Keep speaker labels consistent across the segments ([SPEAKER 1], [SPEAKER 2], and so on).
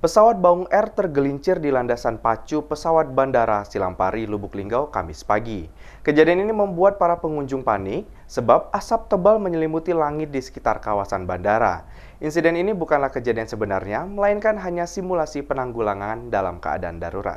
[SPEAKER 1] Pesawat Baung Air tergelincir di landasan pacu pesawat Bandara Silampari, Lubuk Linggau, Kamis pagi. Kejadian ini membuat para pengunjung panik sebab asap tebal menyelimuti langit di sekitar kawasan bandara. Insiden ini bukanlah kejadian sebenarnya, melainkan hanya simulasi penanggulangan dalam keadaan darurat.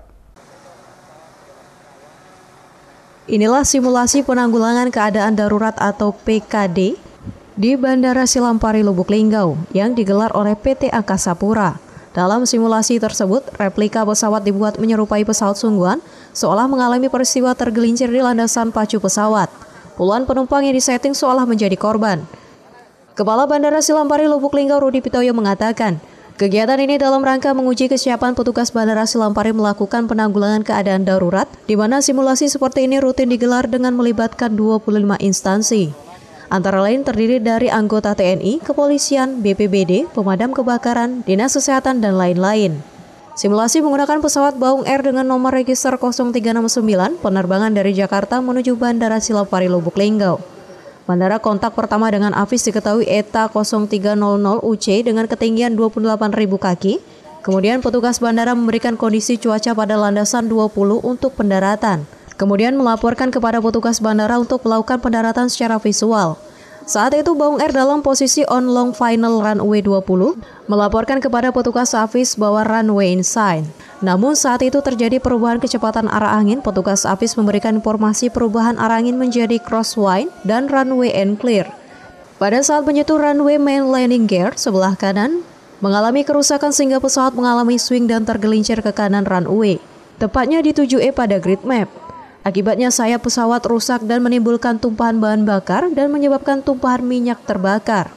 [SPEAKER 2] Inilah simulasi penanggulangan keadaan darurat atau PKD di Bandara Silampari, Lubuk Linggau yang digelar oleh PT Angkasa Pura. Dalam simulasi tersebut, replika pesawat dibuat menyerupai pesawat sungguhan, seolah mengalami peristiwa tergelincir di landasan pacu pesawat. Puluhan penumpang yang disetting seolah menjadi korban. Kepala Bandara Silampari, Lubuk Linggau, Rudi Pitoyo mengatakan, kegiatan ini dalam rangka menguji kesiapan petugas Bandara Silampari melakukan penanggulangan keadaan darurat, di mana simulasi seperti ini rutin digelar dengan melibatkan 25 instansi. Antara lain terdiri dari anggota TNI, kepolisian, BPBD, pemadam kebakaran, dinas kesehatan, dan lain-lain. Simulasi menggunakan pesawat Baung Air dengan nomor register 0369 penerbangan dari Jakarta menuju Bandara Silampari, Lubuk Linggau. Bandara kontak pertama dengan Avis diketahui ETA 0300 UC dengan ketinggian 28.000 kaki. Kemudian petugas bandara memberikan kondisi cuaca pada landasan 20 untuk pendaratan. Kemudian melaporkan kepada petugas bandara untuk melakukan pendaratan secara visual. Saat itu Baung Air dalam posisi on long final runway 20, melaporkan kepada petugas Avis bahwa runway inside. Namun saat itu terjadi perubahan kecepatan arah angin, petugas Avis memberikan informasi perubahan arah angin menjadi crosswind dan runway and clear. Pada saat menyentuh runway main landing gear sebelah kanan, mengalami kerusakan sehingga pesawat mengalami swing dan tergelincir ke kanan runway, tepatnya di 7E pada grid map. Akibatnya sayap pesawat rusak dan menimbulkan tumpahan bahan bakar dan menyebabkan tumpahan minyak terbakar.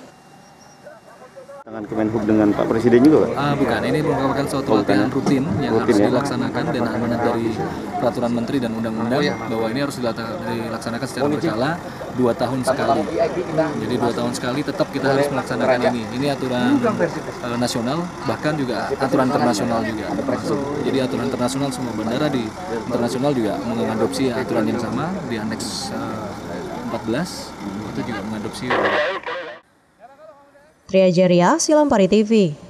[SPEAKER 3] Dengan Kemenhub dengan Pak Presiden juga, Pak?
[SPEAKER 4] Bukan, ini merupakan suatu latihan rutin yang harus dilaksanakan dan amanat dari peraturan menteri dan undang-undang bahwa ini harus dilaksanakan secara berkala 2 tahun sekali. Jadi 2 tahun sekali tetap kita harus melaksanakan ini. Ini aturan nasional, bahkan juga aturan internasional juga. Jadi aturan internasional semua bandara di internasional juga mengadopsi aturan yang sama di Aneks 14 itu juga mengadopsi.
[SPEAKER 2] Tria Jaria, Silampari TV.